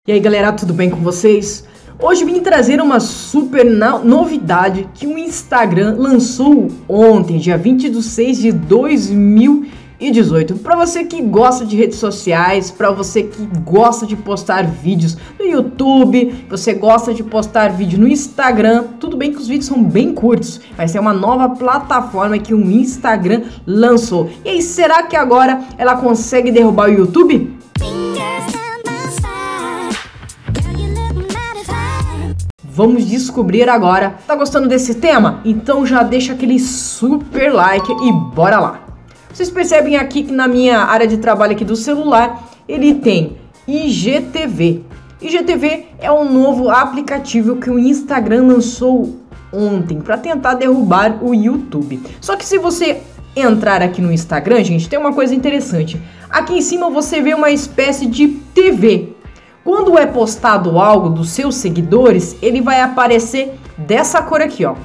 E aí galera, tudo bem com vocês? Hoje vim trazer uma super novidade que o Instagram lançou ontem, dia 20 de 6 de 2018. Para você que gosta de redes sociais, para você que gosta de postar vídeos no YouTube, você gosta de postar vídeo no Instagram, tudo bem que os vídeos são bem curtos, mas é uma nova plataforma que o Instagram lançou. E aí, será que agora ela consegue derrubar o YouTube? Vamos descobrir agora. Tá gostando desse tema? Então já deixa aquele super like e bora lá. Vocês percebem aqui que na minha área de trabalho aqui do celular, ele tem IGTV. IGTV é um novo aplicativo que o Instagram lançou ontem para tentar derrubar o YouTube. Só que se você entrar aqui no Instagram, gente, tem uma coisa interessante. Aqui em cima você vê uma espécie de TV. Quando é postado algo dos seus seguidores, ele vai aparecer dessa cor aqui, ó.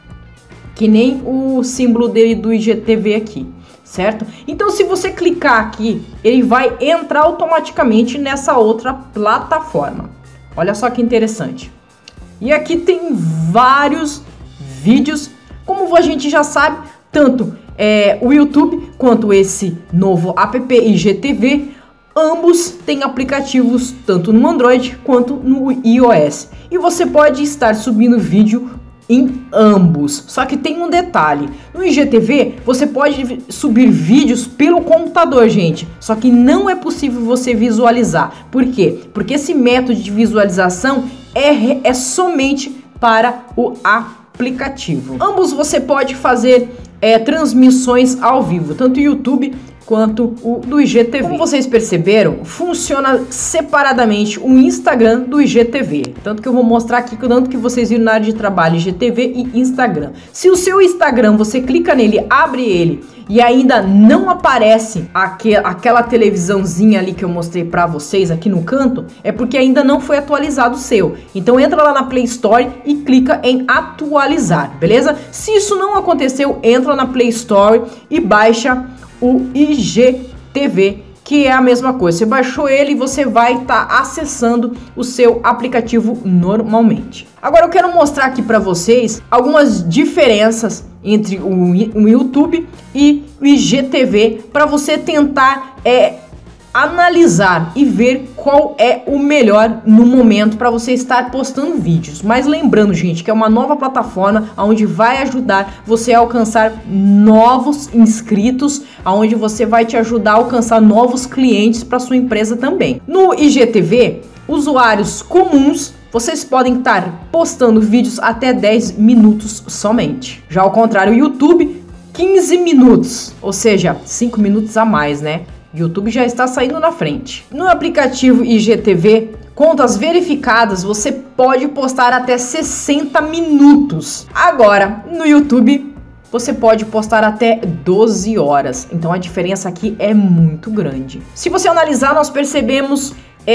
Que nem o símbolo dele do IGTV aqui, certo? Então, se você clicar aqui, ele vai entrar automaticamente nessa outra plataforma. Olha só que interessante. E aqui tem vários vídeos, como a gente já sabe, tanto o YouTube quanto esse novo app IGTV. Ambos têm aplicativos tanto no Android quanto no iOS. E você pode estar subindo vídeo em ambos. Só que tem um detalhe. No IGTV você pode subir vídeos pelo computador, gente. Só que não é possível você visualizar. Por quê? Porque esse método de visualização é somente para o aplicativo. Ambos você pode fazer transmissões ao vivo, tanto o YouTube quanto o do IGTV. Como vocês perceberam, funciona separadamente o Instagram do IGTV. Tanto que eu vou mostrar aqui, tanto que vocês viram na área de trabalho, IGTV e Instagram. Se o seu Instagram, você clica nele, abre ele e ainda não aparece aquela televisãozinha ali que eu mostrei pra vocês aqui no canto, é porque ainda não foi atualizado o seu. Então entra lá na Play Store e clica em atualizar, beleza? Se isso não aconteceu, entra na Play Store e baixa o IGTV, que é a mesma coisa. Você baixou ele e você vai estar acessando o seu aplicativo normalmente. Agora eu quero mostrar aqui para vocês algumas diferenças entre o YouTube e o IGTV para você tentar analisar e ver qual é o melhor no momento para você estar postando vídeos. Mas lembrando, gente, que é uma nova plataforma onde vai ajudar você a alcançar novos inscritos, onde você vai te ajudar a alcançar novos clientes para sua empresa também. No IGTV, usuários comuns, vocês podem estar postando vídeos até 10 minutos somente. Já ao contrário, o YouTube, 15 minutos, ou seja, 5 minutos a mais, né? YouTube já está saindo na frente. No aplicativo IGTV, contas verificadas, você pode postar até 60 minutos. Agora, no YouTube, você pode postar até 12 horas. Então a diferença aqui é muito grande. Se você analisar, nós percebemos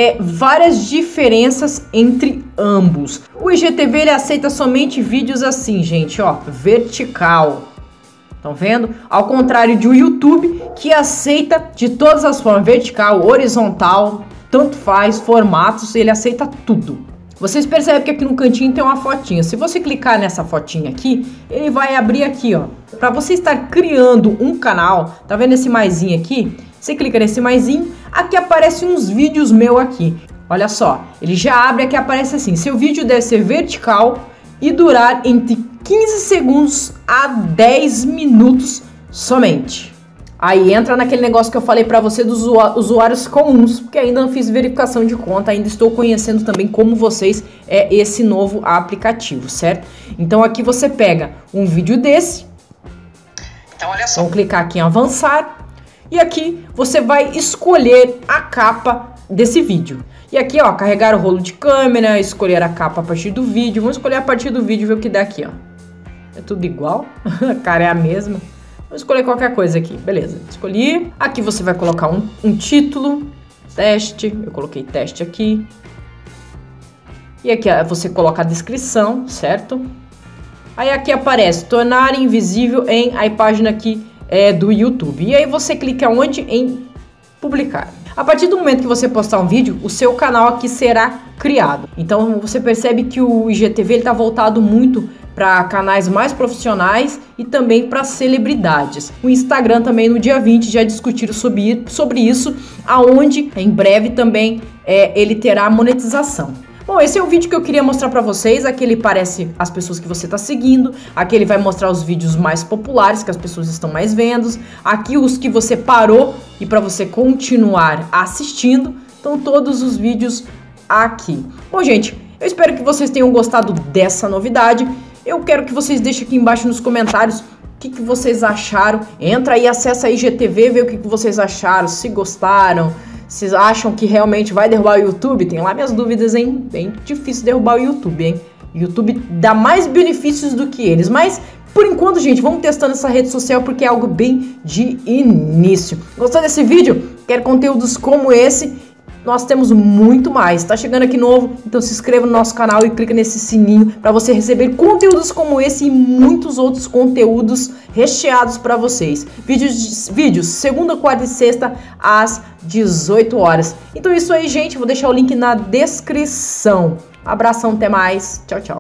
várias diferenças entre ambos. O IGTV ele aceita somente vídeos assim, gente, ó, vertical. Estão vendo? Ao contrário do YouTube, que aceita de todas as formas, vertical, horizontal, tanto faz, formatos, ele aceita tudo. Vocês percebem que aqui no cantinho tem uma fotinha. Se você clicar nessa fotinha aqui, ele vai abrir aqui, ó. Para você estar criando um canal, tá vendo esse maisinho aqui? Você clica nesse maisinho, aqui aparecem uns vídeos meus aqui. Olha só, ele já abre aqui, aparece assim, seu vídeo deve ser vertical e durar entre 15 segundos a 10 minutos somente. Aí entra naquele negócio que eu falei para você dos usuários comuns, porque ainda não fiz verificação de conta, ainda estou conhecendo também como vocês esse novo aplicativo, certo? Então aqui você pega um vídeo desse, então olha só, vamos clicar aqui em avançar, e aqui você vai escolher a capa desse vídeo. E aqui, ó, carregar o rolo de câmera, escolher a capa a partir do vídeo. Vamos escolher a partir do vídeo, ver o que dá aqui, ó. É tudo igual, a cara é a mesma. Vamos escolher qualquer coisa aqui, beleza. Escolhi. Aqui você vai colocar um título, teste. Eu coloquei teste aqui. E aqui você coloca a descrição, certo? Aí aqui aparece tornar invisível em a página aqui do YouTube. E aí você clica onde? Em publicar. A partir do momento que você postar um vídeo, o seu canal aqui será criado. Então você percebe que o IGTV está voltado muito para canais mais profissionais e também para celebridades. O Instagram também no dia 20 já discutiram sobre isso, aonde em breve também ele terá monetização. Bom, esse é o vídeo que eu queria mostrar pra vocês. Aqui ele parece as pessoas que você tá seguindo. Aqui ele vai mostrar os vídeos mais populares que as pessoas estão mais vendo. Aqui os que você parou e pra você continuar assistindo. Então todos os vídeos aqui. Bom, gente, eu espero que vocês tenham gostado dessa novidade. Eu quero que vocês deixem aqui embaixo nos comentários o que vocês acharam. Entra aí, acessa a IGTV, vê o que vocês acharam, se gostaram. Vocês acham que realmente vai derrubar o YouTube? Tem lá minhas dúvidas, hein? Bem difícil derrubar o YouTube, hein? O YouTube dá mais benefícios do que eles. Mas, por enquanto, gente, vamos testando essa rede social porque é algo bem de início. Gostou desse vídeo? Quer conteúdos como esse? Nós temos muito mais. Tá chegando aqui novo? Então se inscreva no nosso canal e clica nesse sininho para você receber conteúdos como esse e muitos outros conteúdos recheados para vocês. Vídeos segunda, quarta e sexta às 18 horas. Então é isso aí, gente. Vou deixar o link na descrição. Abração, até mais. Tchau, tchau.